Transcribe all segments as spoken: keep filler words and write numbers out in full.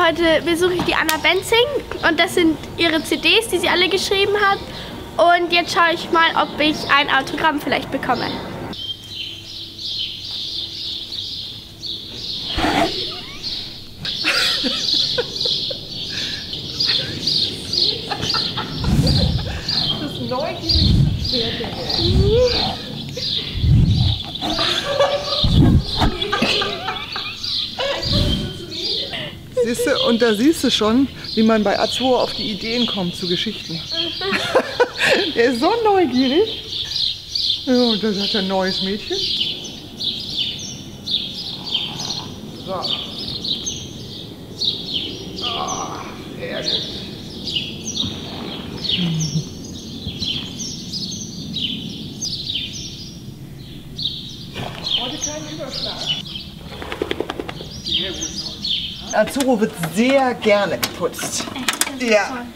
Heute besuche ich die Anna Benzing und das sind ihre C Ds, die sie alle geschrieben hat. Und jetzt schaue ich mal, ob ich ein Autogramm vielleicht bekomme. Das ist neugierig Pferd. Siehst du, und da siehst du schon, wie man bei Azur auf die Ideen kommt zu Geschichten. Der ist so neugierig. Ja, und das hat ein neues Mädchen. So. Ah, sehr gut. Heute keinen Überschlag. Sehr gut. Azuro wird sehr gerne geputzt. Echt? Ja.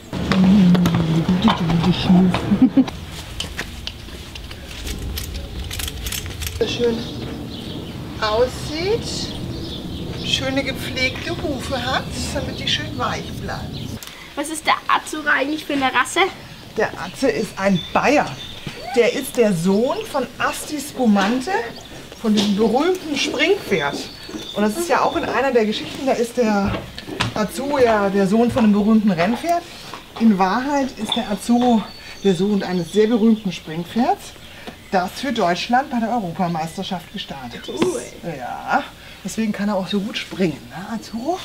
Schön aussieht, schöne gepflegte Hufe hat, damit die schön weich bleiben. Was ist der Azura eigentlich für eine Rasse? Der Atze ist ein Bayer. Der ist der Sohn von Asti Spumante, von dem berühmten Springpferd. Und das ist ja auch in einer der Geschichten, da ist der Azzo ja der Sohn von einem berühmten Rennpferd. In Wahrheit ist der Azzo der Sohn eines sehr berühmten Springpferds, das für Deutschland bei der Europameisterschaft gestartet ist. Cool. Ja, deswegen kann er auch so gut springen, ne, Azzo?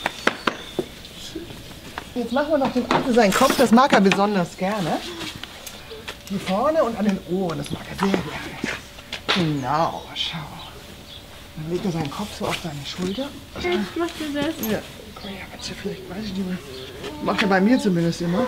Jetzt machen wir noch dem Atze seinen Kopf, das mag er besonders gerne. Hier vorne und an den Ohren, das mag er sehr gerne. Genau, schau. Dann legt er seinen Kopf so auf deine Schulter. Ich möchte das. Ja, komm her, Atze, vielleicht weiß ich nicht mehr. Macht er bei mir zumindest immer.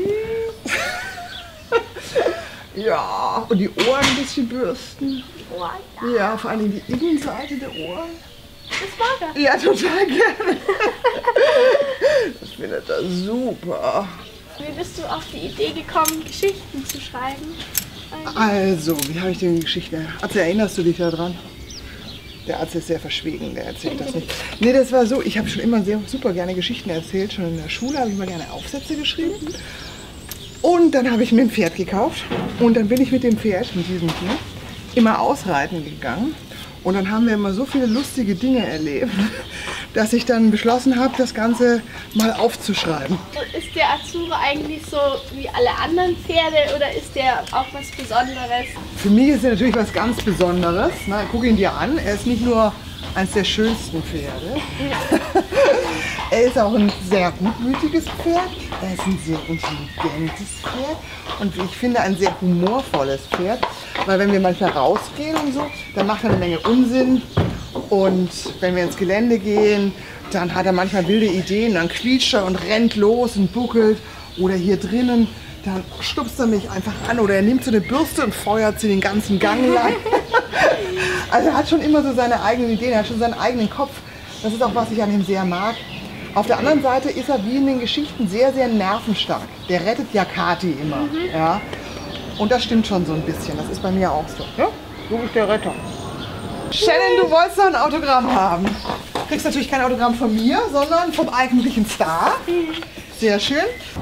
Ja, und die Ohren ein bisschen bürsten. Oh, ja. Ja, vor allem die Innenseite der Ohren. Das mag er. Ja, total gerne. Das findet er super. Wie bist du auf die Idee gekommen, Geschichten zu schreiben? Also, wie habe ich denn die Geschichte? Atze, erinnerst du dich daran? Der Atze ist sehr verschwiegen, der erzählt das nicht. Nee, das war so, ich habe schon immer sehr super gerne Geschichten erzählt. Schon in der Schule habe ich mal gerne Aufsätze geschrieben. Und dann habe ich mir ein Pferd gekauft. Und dann bin ich mit dem Pferd, mit diesem Pferd, immer ausreiten gegangen. Und dann haben wir immer so viele lustige Dinge erlebt, dass ich dann beschlossen habe, das Ganze mal aufzuschreiben. Ist der Azura eigentlich so wie alle anderen Pferde oder ist der auch was Besonderes? Für mich ist er natürlich was ganz Besonderes. Na, guck ihn dir an. Er ist nicht nur eines der schönsten Pferde. Er ist auch ein sehr gutmütiges Pferd. Er ist ein sehr intelligentes Pferd. Und wie ich finde, ein sehr humorvolles Pferd. Weil wenn wir manchmal rausgehen und so, dann macht er eine Menge Unsinn. Und wenn wir ins Gelände gehen, dann hat er manchmal wilde Ideen. Dann quietscht er und rennt los und buckelt. Oder hier drinnen, dann stupst er mich einfach an. Oder er nimmt so eine Bürste und feuert sie den ganzen Gang lang. Also er hat schon immer so seine eigenen Ideen. Er hat schon seinen eigenen Kopf. Das ist auch, was ich an ihm sehr mag. Auf der anderen Seite ist er wie in den Geschichten sehr, sehr nervenstark. Der rettet ja Kathi immer. Mhm. Ja? Und das stimmt schon so ein bisschen. Das ist bei mir auch so. Ja? Du bist der Retter. Shannon, du wolltest doch ein Autogramm haben. Du kriegst natürlich kein Autogramm von mir, sondern vom eigentlichen Star. Sehr schön.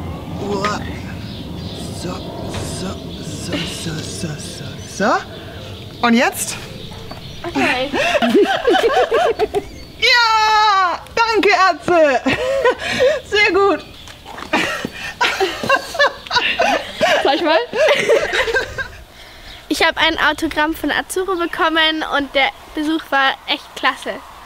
So, so, so, so, so, so, so. Und jetzt? Okay. Ja! Danke, Atze! Sehr gut! Zeig mal. Ich habe ein Autogramm von Azuro bekommen und der Besuch war echt klasse.